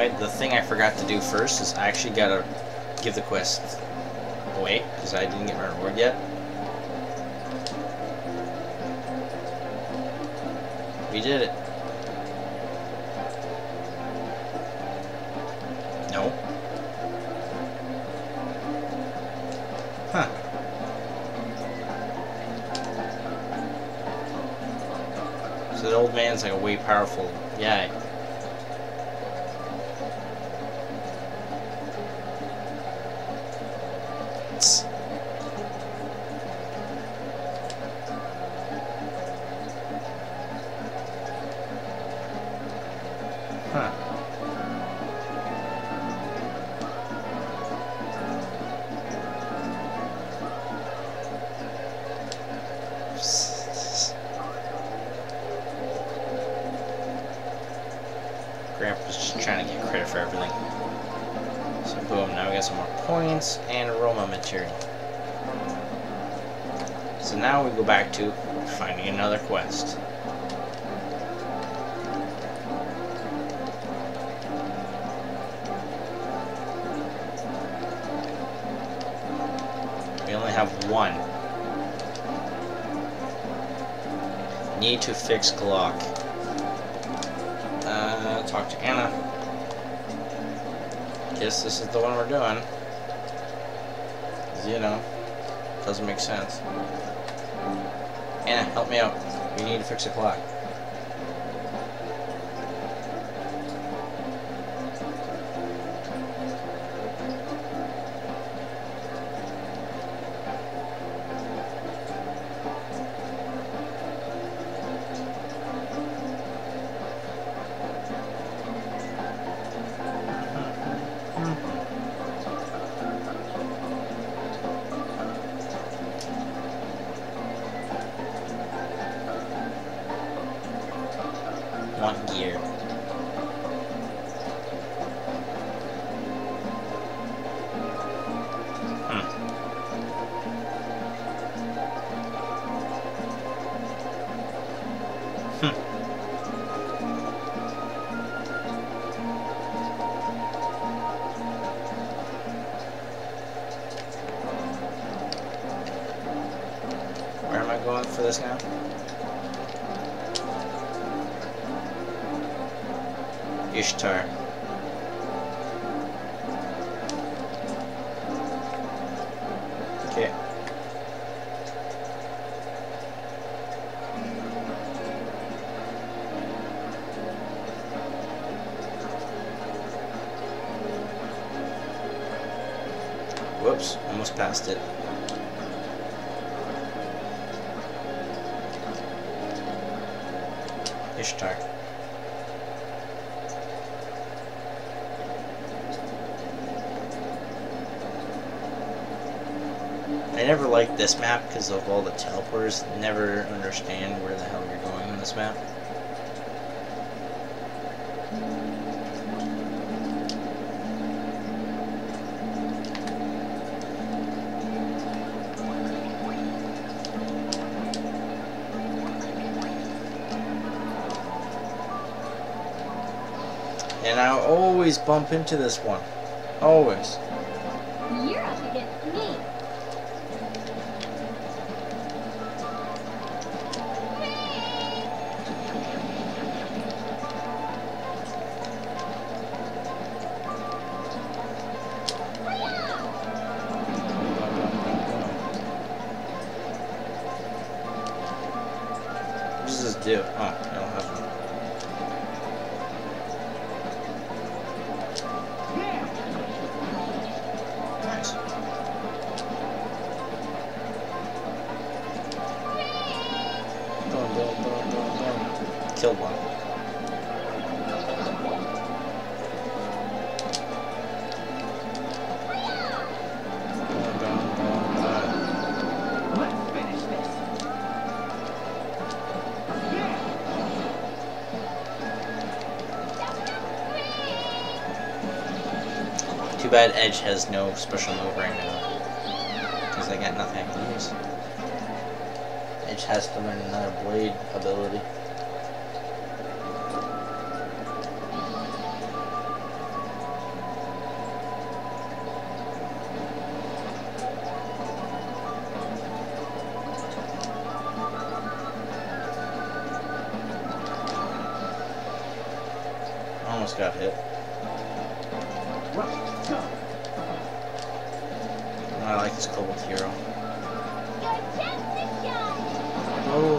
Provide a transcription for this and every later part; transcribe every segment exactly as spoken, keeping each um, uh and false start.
way, the thing I forgot to do first is I actually gotta give the quest away because I didn't get my reward yet. We did it. No. Huh. So the old man's like a way powerful guy. Huh. Grandpa's just trying to get credit for everything. So boom, now we got some more points and aroma material. So now we go back to finding another quest. We only have one. Need to fix clock. Uh, talk to Anna. Guess this is the one we're doing. 'Cause, you know, doesn't make sense. Anna, help me out. We need to fix the clock. Want gear. Hmm. Hmm. Where am I going for this now? Ishtar. Okay. Whoops, almost passed it. Ishtar. I never liked this map because of all the teleporters. Never understand where the hell you're going in this map. And I always bump into this one. Always. You're up against me. What does this do? Oh, I don't have one. Nice. Boom, boom, boom, boom, boom. Killed one. Boom, boom, boom, boom. Let's finish this. Too bad Edge has no special move right now. Because I got nothing I can use. Edge has to learn another blade ability. Almost got hit. I like this cold hero. Oh.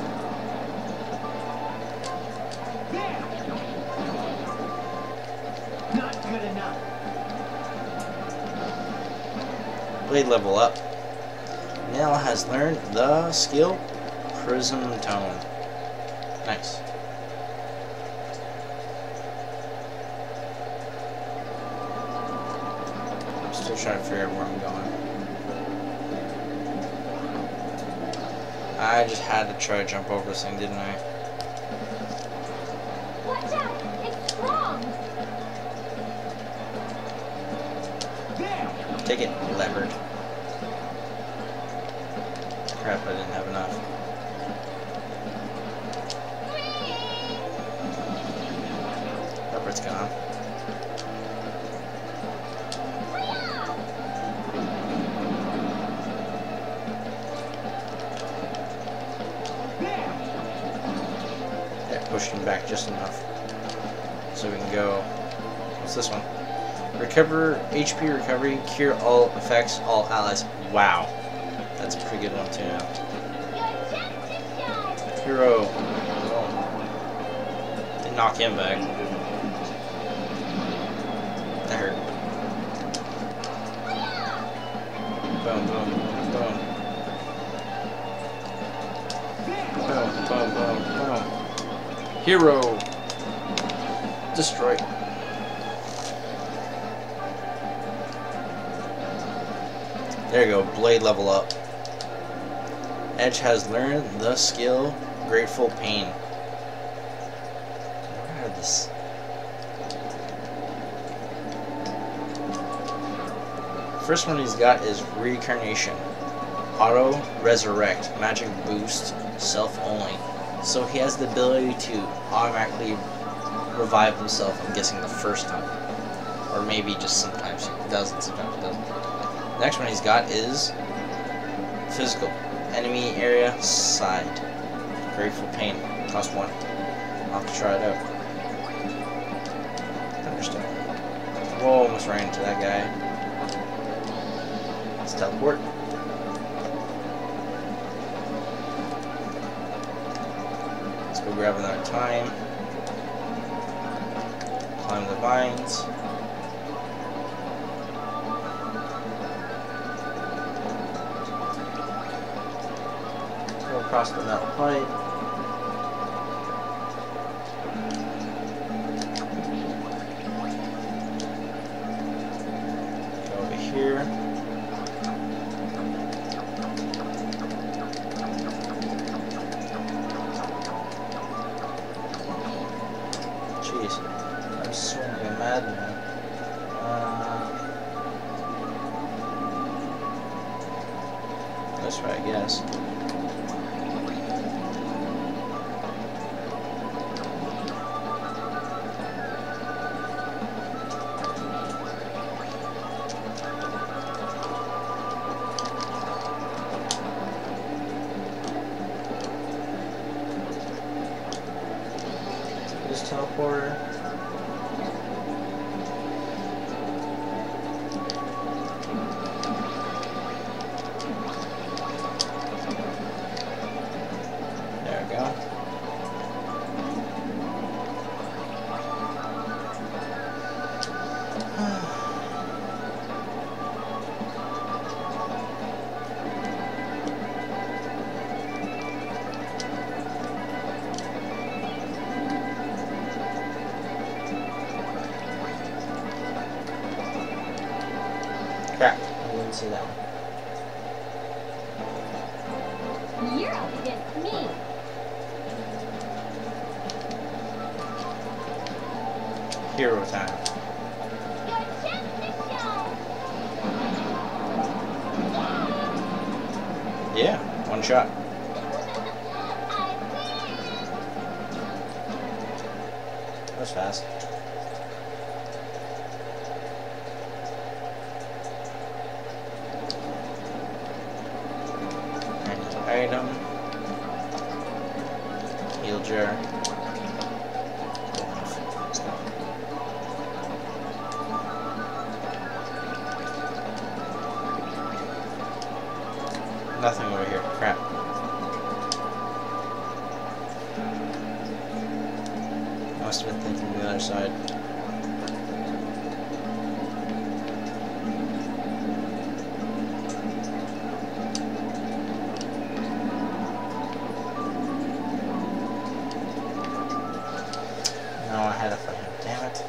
Not good enough. Blade level up. Now has learned the skill Prism Tone. Nice. I'm still trying to figure out where I'm going. I just had to try to jump over this thing, didn't I? Watch out! It's strong! Take it, leopard. Crap, I didn't have enough. Leopard's gone. Pushed him back just enough so we can go. What's this one? Recover H P recovery, cure all effects, all allies. Wow, that's a pretty good one too. Hero. Oh. Didn't knock him back. That hurt. Boom, boom, boom. Boom, boom, boom, boom. Hero destroyed. There you go, blade level up. Edge has learned the skill Grateful Pain. Where are this? First one he's got is Reincarnation. Auto Resurrect, magic boost, self only. So he has the ability to automatically revive himself, I'm guessing the first time. Or maybe just sometimes he doesn't, sometimes he doesn't. Next one he's got is Physical. Enemy area side. Grateful Pain. Cost one. I'll have to try it out. Understand. Whoa, almost ran into that guy. Let's teleport. We'll grab another time. Climb the vines. Go across the metal pipe. Go over here. Jeez, I'm swinging mad now. Uh, this way, I guess. This teleporter. There we go. Crap, I didn't see that one. You're up against me! Hero time. Your chance to show! Yeah, one shot. I That was fast. Item, heal jar. Nothing over here. Crap. Must have been thinking the other side. No, I had to fight him. Damn it.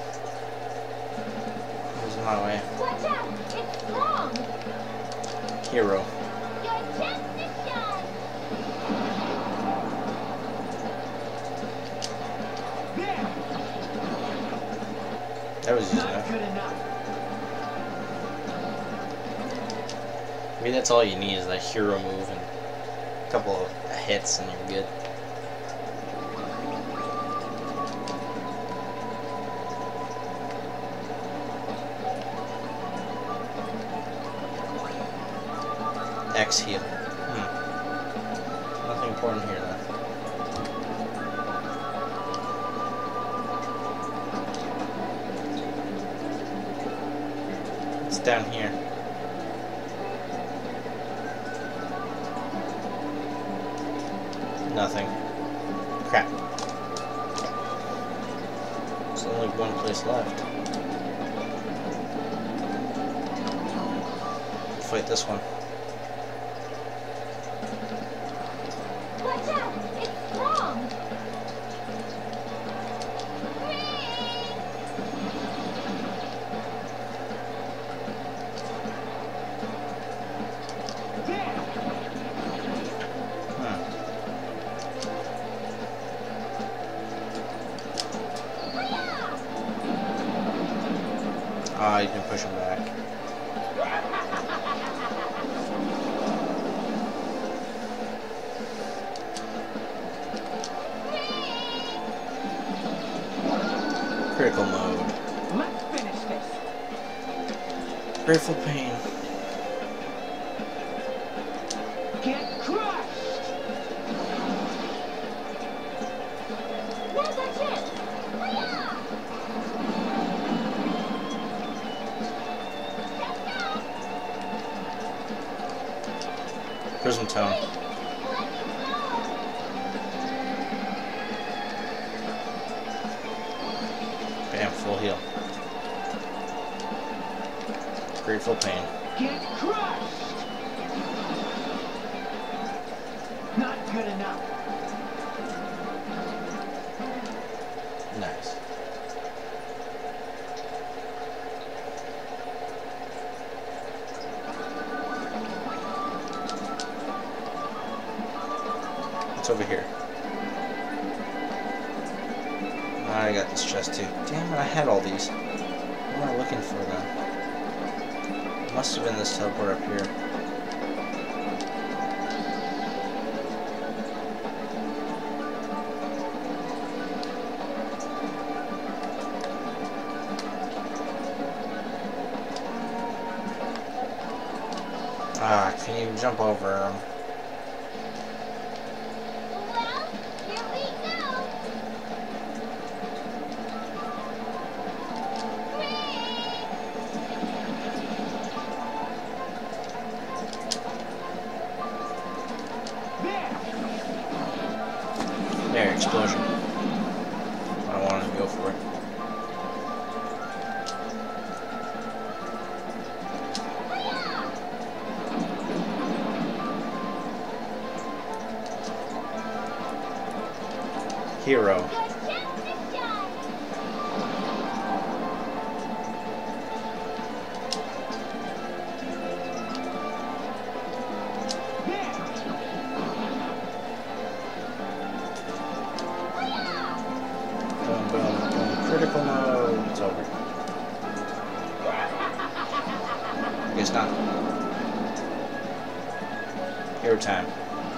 He was in my way. Watch out! It's strong! Hero. Your chance to shine! That was easy enough. Maybe that's all you need is that hero move and a couple of hits and you're good. X heal. Hmm. Nothing important here though. It's down here. Nothing. Crap. There's only one place left. Fight this one. Watch out! It's strong! Hmm. Ah, you can push him back. Critical mode. Let's finish this. Grateful pain. Get crushed. Now's our chance! Hiya! Prism tone. Let me go! Bam, full heal. Grateful pain. Get crushed. Not good enough. Nice. What's over here? I got this chest too. Damn it, I had all these. What am I looking for then? Must have been this teleport up here. Ah, can you jump over them? Well, here we go! There, explosion. I wanted to go for it. Hero. Your chance to shine! Boom, boom, boom. Critical mode. It's over. I guess not. Hero time.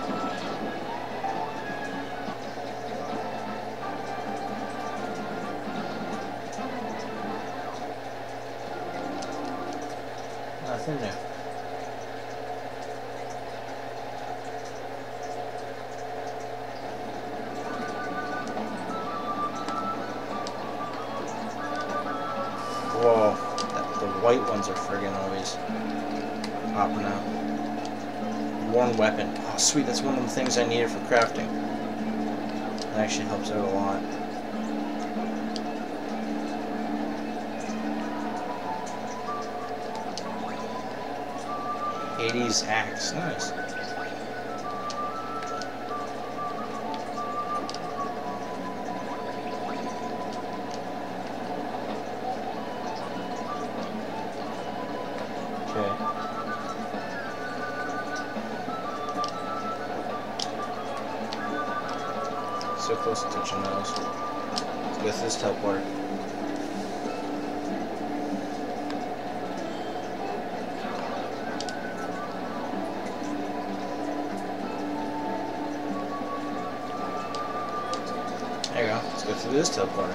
Nothing new. Whoa, that, the white ones are friggin' always popping out. worn weapon. Oh, sweet, that's one of the things I needed for crafting. That actually helps out a lot. eighties axe, nice. Okay. So close to touching those. With this teleport. There you go. Let's go through this teleporter.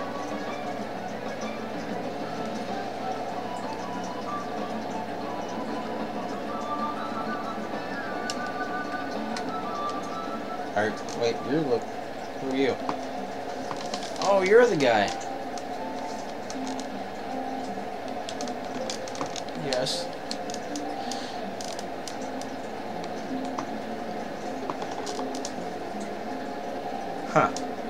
Alright, wait, you're look. Who are you? Oh, you're the guy. Yes. Huh.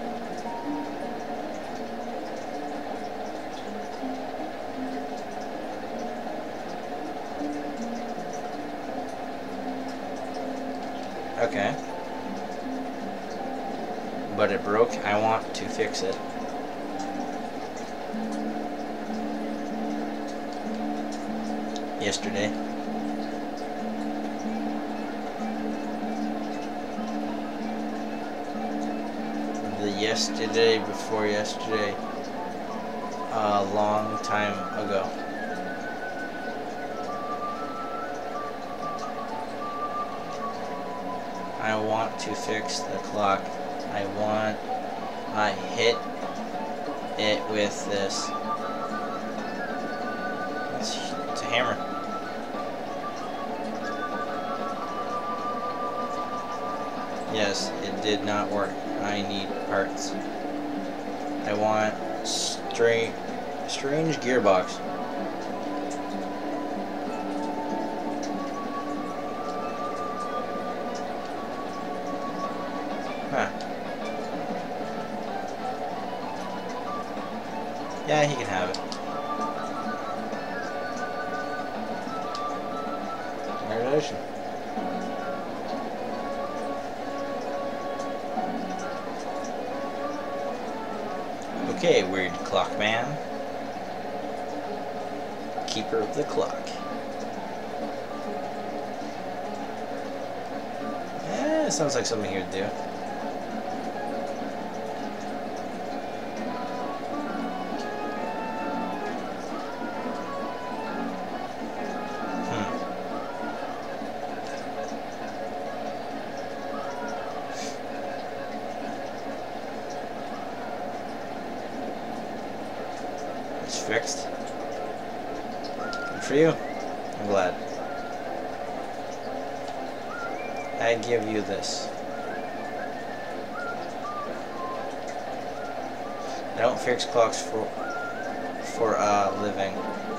Okay. But it broke. I want to fix it. Yesterday. The yesterday before yesterday. A long time ago. I want to fix the clock. I want, I hit it with this. It's, it's a hammer. Yes, it did not work. I need parts. I want strange, strange gearbox. Huh. Yeah, he can have it. Congratulations. Okay, weird clock man. Keeper of the clock. Eh, sounds like something he'd do. Fixed. Good for you. I'm glad. I give you this. I don't fix clocks for for a uh, living.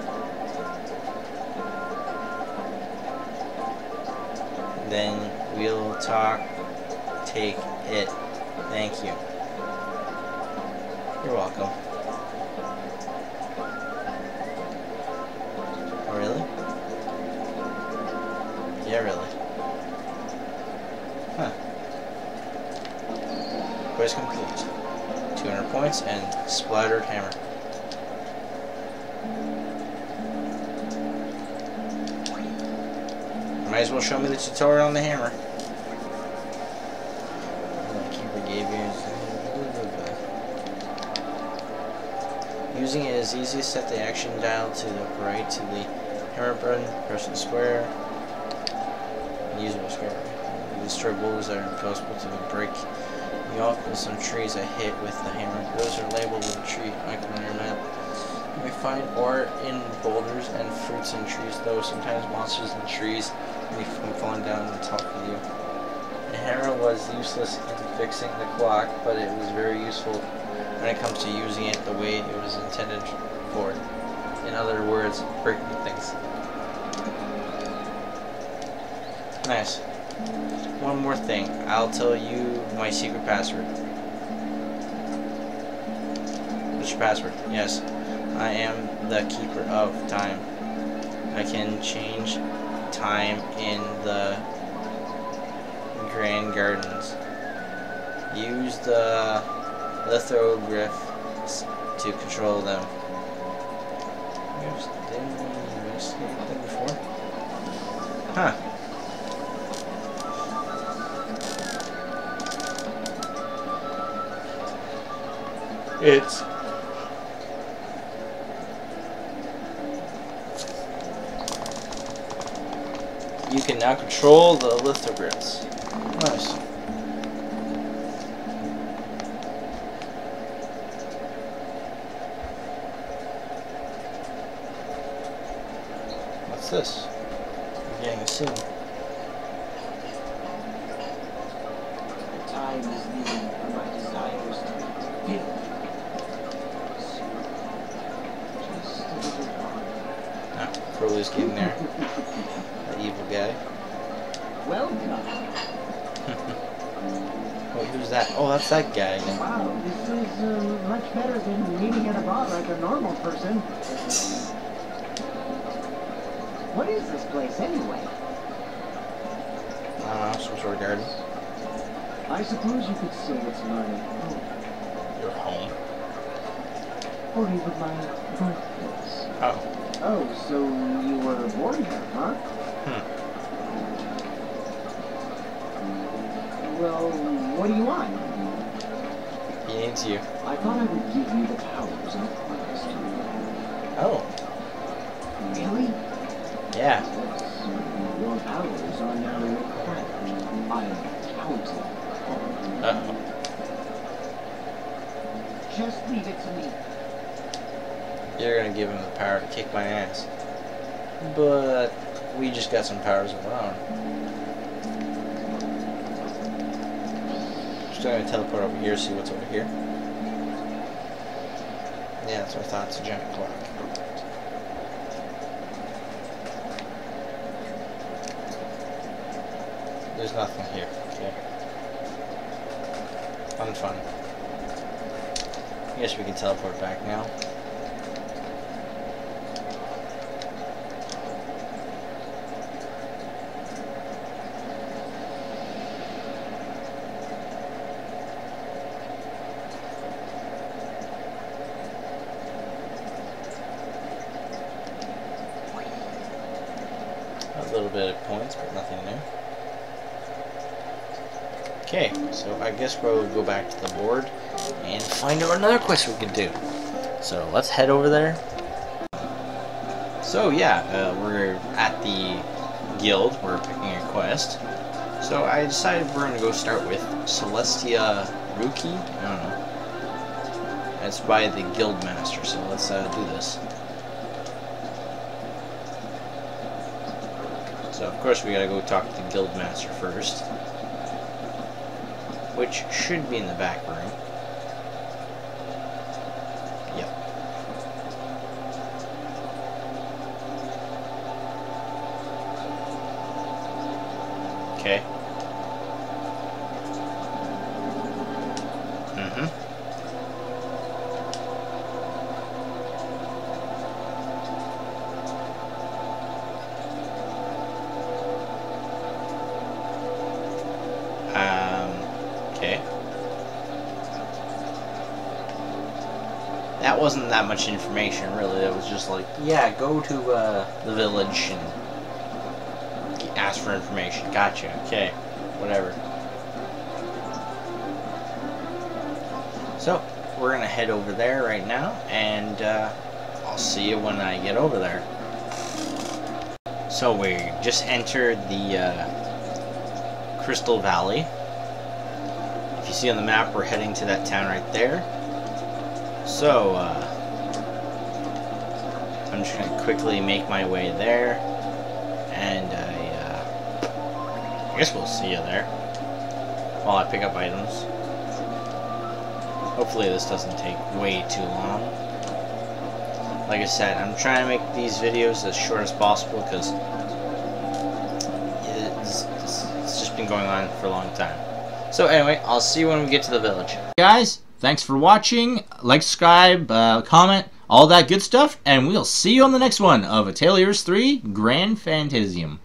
Then we'll talk. Take it. Thank you. You're welcome. Really? Yeah, really. Huh. Quest complete. two hundred points and splattered hammer. Might as well show me the tutorial on the hammer. Keeper gave you. Using it is easy. Set the action dial to the right to the hammer button, press the square, and use it with square. Destroy boulders that are impossible to break. You also some trees I hit with the hammer. Those are labeled with a tree icon on your map. You may find ore in boulders and fruits in trees, though sometimes monsters in trees may come falling down on top of you. The hammer was useless in fixing the clock, but it was very useful when it comes to using it the way it was intended for. In other words, breaking things. Nice. One more thing. I'll tell you my secret password. What's your password? Yes. I am the keeper of time. I can change time in the Grand Gardens. Use the lithoglyphs to control them. Didn't we investigate that before? Huh. It's you can now control the lithoglyphs. Nice. What's this? We're getting a scene. The time is needed for my desires to be fulfilled. Just a little while. Ah, Crowley's getting there. That evil guy. Welcome. Oh, who's that? Oh, that's that guy again. Wow, this is uh, much better than meeting at a bar like a normal person. What is this place anyway? I don't know, some sort of garden. I suppose you could say it's my home. Your home. Or even my birthplace. Oh. Oh, so you were born here, huh? Hmm. Well, what do you want? He needs you. I thought I would give you the powers I promised you. Oh. Really? Yeah. Yes. Your powers are now required. I am counting on you. Uh-oh. Just leave it to me. You're gonna give him the power to kick my ass. But we just got some powers of our own. Just gonna teleport over here, see what's over here. Yeah, that's what I thought. It's a giant clock. There's nothing here. Okay. Fun, fun. I guess we can teleport back now. A little bit of points, but nothing new. Okay, so I guess we'll go back to the board and find out another quest we can do. So let's head over there. So yeah, uh, we're at the guild. We're picking a quest. So I decided we're gonna go start with Celestia Rookie. I don't know. It's by the guild master. So let's uh, do this. So of course we gotta go talk to the guild master first, which should be in the back room. Yep. Okay. Mm-hmm. That wasn't that much information, really. It was just like, yeah, go to uh, the village and ask for information. Gotcha. Okay. Whatever. So, we're going to head over there right now, and uh, I'll see you when I get over there. So, we just entered the uh, Crystal Valley. If you see on the map, we're heading to that town right there. So, uh, I'm just going to quickly make my way there, and I, uh, I guess we'll see you there while I pick up items. Hopefully this doesn't take way too long. Like I said, I'm trying to make these videos as short as possible because it's, it's, it's just been going on for a long time. So anyway, I'll see you when we get to the village. Guys, thanks for watching. Like, subscribe, uh, comment, all that good stuff, and we'll see you on the next one of Atelier's three Grand Phantasm.